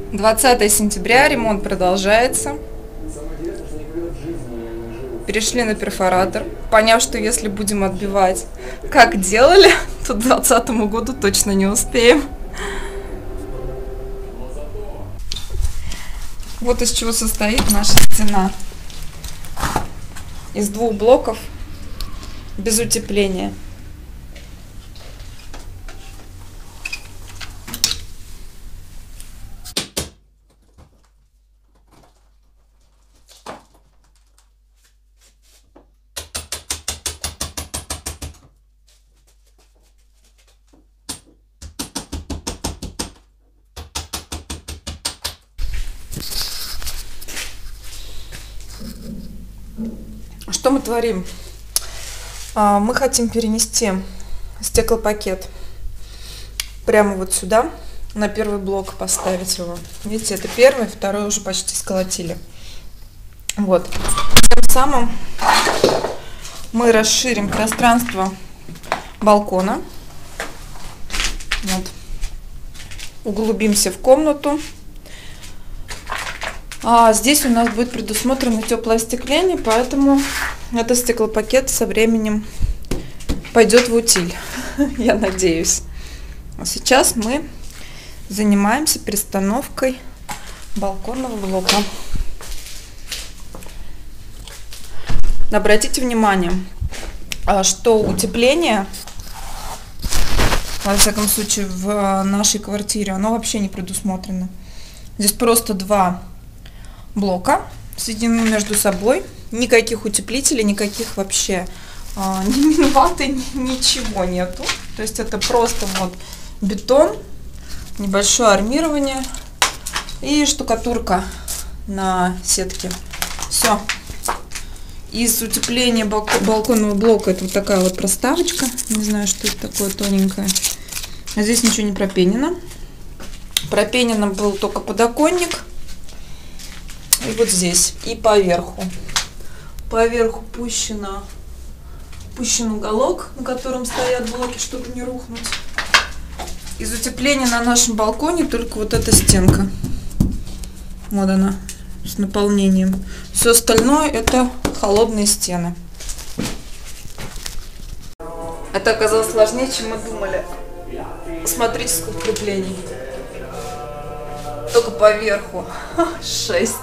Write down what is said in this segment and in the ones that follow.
20 сентября, ремонт продолжается. Перешли на перфоратор, поняв, что если будем отбивать, как делали, то к 2020 году точно не успеем. Вот из чего состоит наша стена. Из 2 блоков без утепления. Что мы творим? Мы хотим перенести стеклопакет прямо вот сюда, на первый блок поставить его. Видите, это первый, второй уже почти сколотили. Вот. Тем самым мы расширим пространство балкона. Вот. Углубимся в комнату. Здесь у нас будет предусмотрено теплое остекление, поэтому этот стеклопакет со временем пойдет в утиль, я надеюсь. А сейчас мы занимаемся перестановкой балконного блока. Обратите внимание, что утепление, во всяком случае в нашей квартире, оно вообще не предусмотрено. Здесь просто 2 блока соединены между собой, никаких утеплителей, никаких вообще ни минваты, ничего нету. То есть это просто вот бетон, небольшое армирование и штукатурка на сетке. Все. Из утепления балконного блока это вот такая вот проставочка, не знаю, что это такое, тоненькое. А здесь ничего не пропенено. Пропенено был только подоконник. И вот здесь, и поверху. Поверху пущен уголок, на котором стоят блоки, чтобы не рухнуть. Из утепления на нашем балконе только вот эта стенка. Вот она, с наполнением. Все остальное это холодные стены. Это оказалось сложнее, чем мы думали. Смотрите, сколько креплений. Только поверху 6.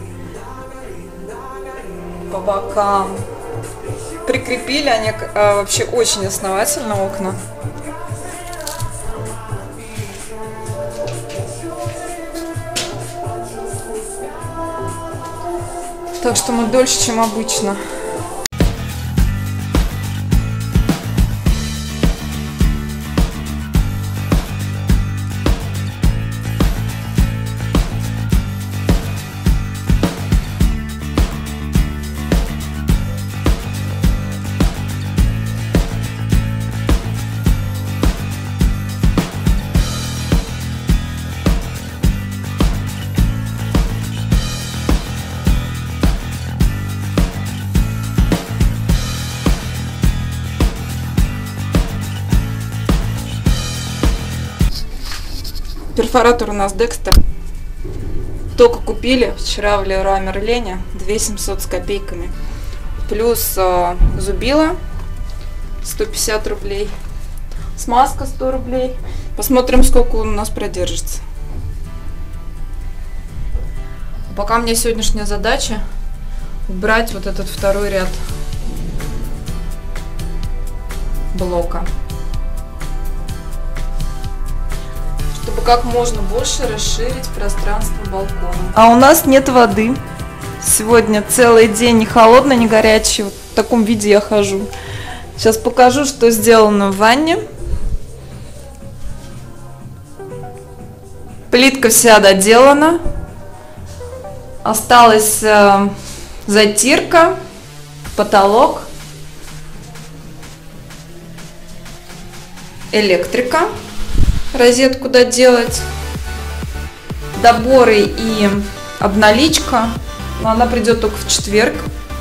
По бокам. Прикрепили они вообще очень основательно окна. Так что мы дольше, чем обычно. Перфоратор у нас Декстер. Только купили вчера в Леруа Мерлене, 2700 с копейками. Плюс зубило 150 рублей. Смазка 100 рублей. Посмотрим, сколько он у нас продержится. Пока мне сегодняшняя задача убрать вот этот второй ряд блока. Чтобы как можно больше расширить пространство балкона. А у нас нет воды. Сегодня целый день ни холодно, ни горячий. Вот в таком виде я хожу. Сейчас покажу, что сделано в ванне. Плитка вся доделана. Осталась затирка, потолок, электрика. Розетку доделать, доборы и обналичка, но она придет только в четверг.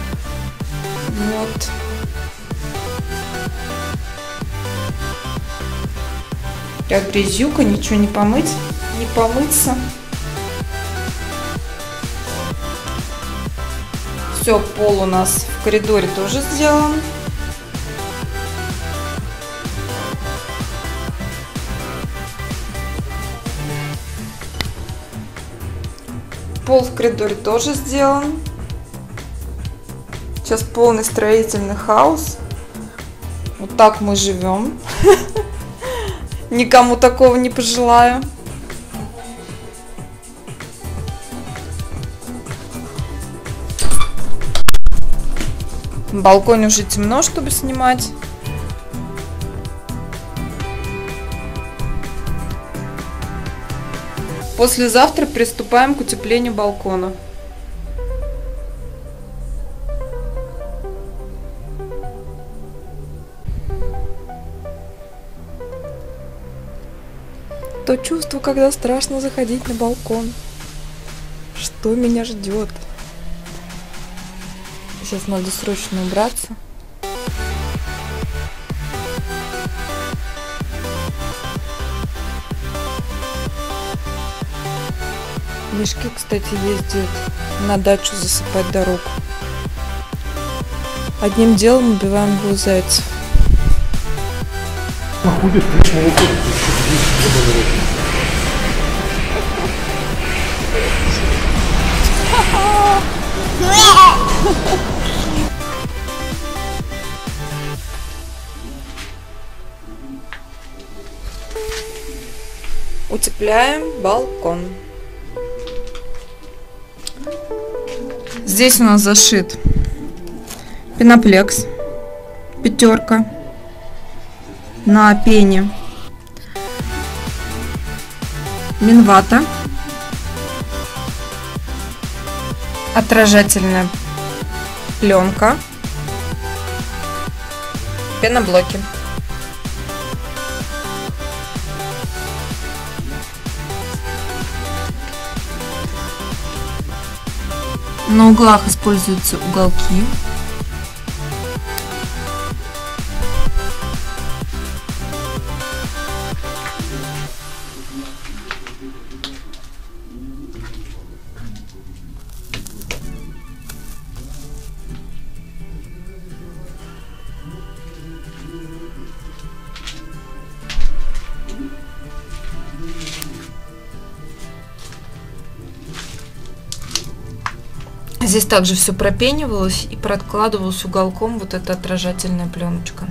Вот. Как грязюка, ничего не помыть, не помыться. Все, пол у нас в коридоре тоже сделан. Пол в коридоре тоже сделан. Сейчас полный строительный хаос. Вот так мы живем. Никому такого не пожелаю. На балконе уже темно, чтобы снимать. Послезавтра приступаем к утеплению балкона. То чувство, когда страшно заходить на балкон. Что меня ждет? Сейчас надо срочно убраться. Мишки, кстати, ездят на дачу засыпать дорогу. Одним делом убиваем двух зайцев. Утепляем балкон. Здесь у нас зашит пеноплекс, 5 на пене, минвата, отражательная пленка, пеноблоки. На углах используются уголки. Здесь также все пропенивалось и подкладывалась уголком вот эта отражательная пленочка.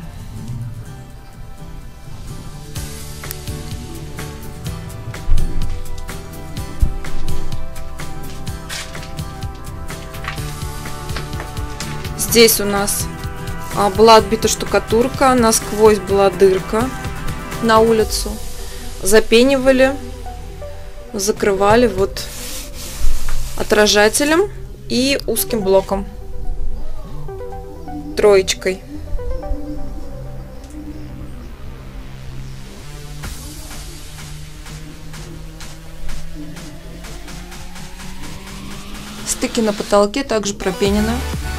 Здесь у нас была отбита штукатурка, насквозь была дырка на улицу. Запенивали, закрывали вот отражателем и узким блоком, троечкой. Стыки на потолке также пропенены.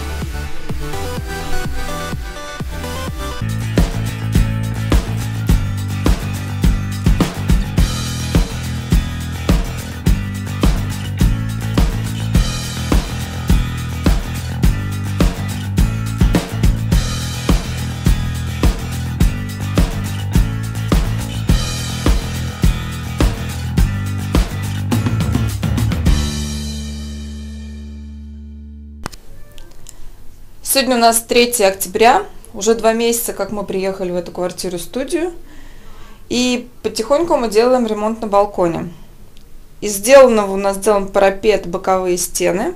Сегодня у нас 3 октября, уже 2 месяца, как мы приехали в эту квартиру-студию, и потихоньку мы делаем ремонт на балконе. Из сделанного у нас сделан парапет, боковые стены,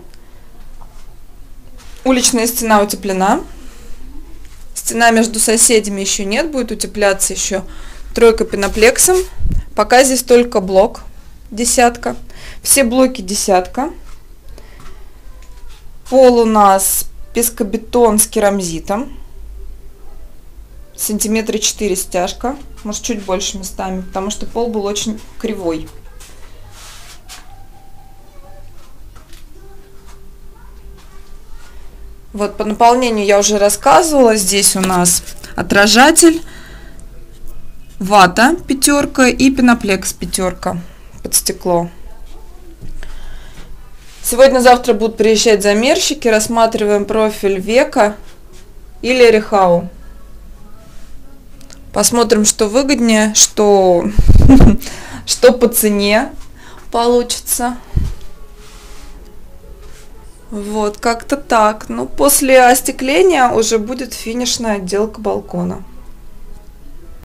уличная стена утеплена, стена между соседями еще нет, будет утепляться еще 3 пеноплексом, пока здесь только блок 10, все блоки 10, пол у нас пескобетон с керамзитом, сантиметра 4 стяжка, может чуть больше местами, потому что пол был очень кривой. Вот по наполнению я уже рассказывала. Здесь у нас отражатель, вата 5 и пеноплекс 5 под стекло. Сегодня-завтра будут приезжать замерщики, рассматриваем профиль Века или Рехау. Посмотрим, что выгоднее, что по цене получится. Вот, как-то так. Ну, после остекления уже будет финишная отделка балкона.